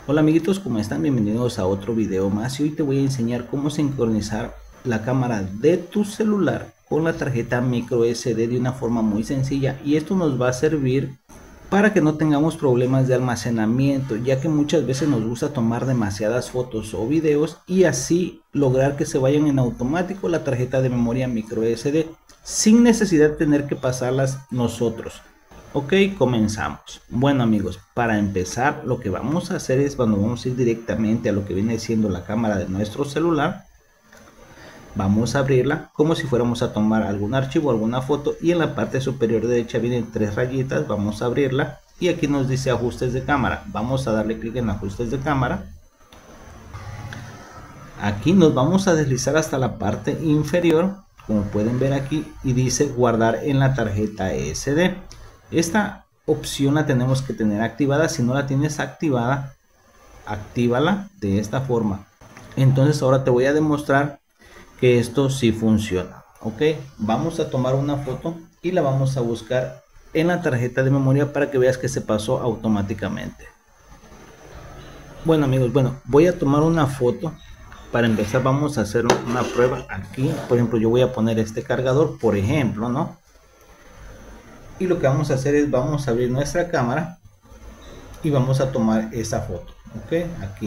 Hola amiguitos, ¿cómo están? Bienvenidos a otro video más y hoy te voy a enseñar cómo sincronizar la cámara de tu celular con la tarjeta micro SD de una forma muy sencilla, y esto nos va a servir para que no tengamos problemas de almacenamiento, ya que muchas veces nos gusta tomar demasiadas fotos o videos y así lograr que se vayan en automático la tarjeta de memoria micro SD sin necesidad de tener que pasarlas nosotros. Ok, comenzamos. Bueno amigos, para empezar lo que vamos a hacer es, cuando vamos a ir directamente a lo que viene siendo la cámara de nuestro celular, vamos a abrirla como si fuéramos a tomar algún archivo, alguna foto, y en la parte superior derecha vienen tres rayitas. Vamos a abrirla y aquí nos dice ajustes de cámara. Vamos a darle clic en ajustes de cámara. Aquí nos vamos a deslizar hasta la parte inferior, como pueden ver aquí, y dice guardar en la tarjeta SD. Esta opción la tenemos que tener activada. Si no la tienes activada, actívala de esta forma. Entonces ahora te voy a demostrar que esto sí funciona. Ok, vamos a tomar una foto y la vamos a buscar en la tarjeta de memoria para que veas que se pasó automáticamente. Bueno amigos, voy a tomar una foto. Para empezar vamos a hacer una prueba aquí. Por ejemplo, yo voy a poner este cargador, por ejemplo, ¿no? Y lo que vamos a hacer es, vamos a abrir nuestra cámara y vamos a tomar esa foto. Ok, aquí,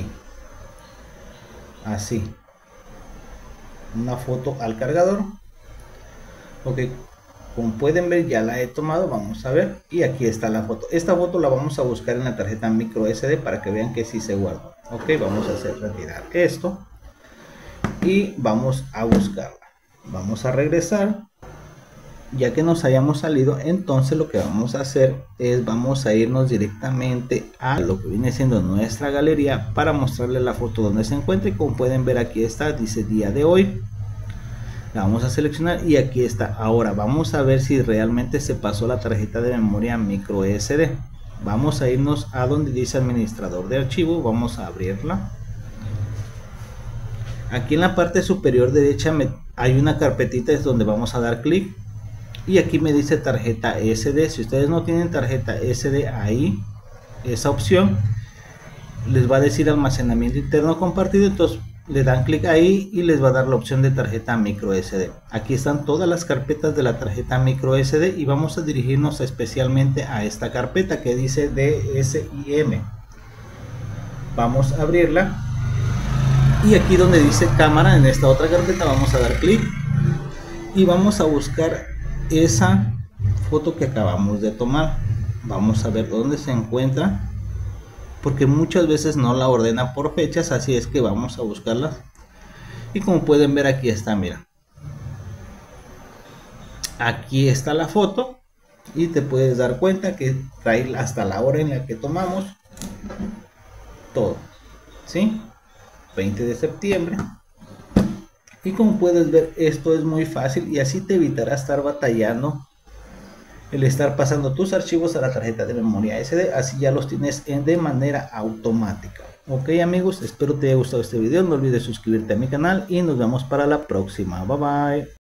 así, una foto al cargador. Ok, como pueden ver ya la he tomado. Vamos a ver, y aquí está la foto. Esta foto la vamos a buscar en la tarjeta micro SD para que vean que sí se guarda. Ok, vamos a hacer retirar esto y vamos a buscarla. Vamos a regresar. Ya que nos hayamos salido, entonces lo que vamos a hacer es, vamos a irnos directamente a lo que viene siendo nuestra galería para mostrarle la foto donde se encuentra. Y como pueden ver, aquí está, dice día de hoy. La vamos a seleccionar y aquí está. Ahora vamos a ver si realmente se pasó la tarjeta de memoria micro SD. Vamos a irnos a donde dice administrador de archivo. Vamos a abrirla. Aquí en la parte superior derecha hay una carpetita, es donde vamos a dar clic. Y aquí me dice tarjeta SD. Si ustedes no tienen tarjeta SD ahí, esa opción les va a decir almacenamiento interno compartido. Entonces le dan clic ahí y les va a dar la opción de tarjeta micro SD. Aquí están todas las carpetas de la tarjeta micro SD y vamos a dirigirnos especialmente a esta carpeta que dice DSIM. Vamos a abrirla y aquí donde dice cámara, en esta otra carpeta, vamos a dar clic y vamos a buscar esa foto que acabamos de tomar. Vamos a ver dónde se encuentra, porque muchas veces no la ordena por fechas, así es que vamos a buscarlas. Y como pueden ver, aquí está, mira, aquí está la foto y te puedes dar cuenta que trae hasta la hora en la que tomamos todo, ¿sí? 20 de septiembre. Y como puedes ver, esto es muy fácil y así te evitará estar batallando el estar pasando tus archivos a la tarjeta de memoria SD. Así ya los tienes de manera automática. Ok amigos, espero te haya gustado este video. No olvides suscribirte a mi canal y nos vemos para la próxima. Bye bye.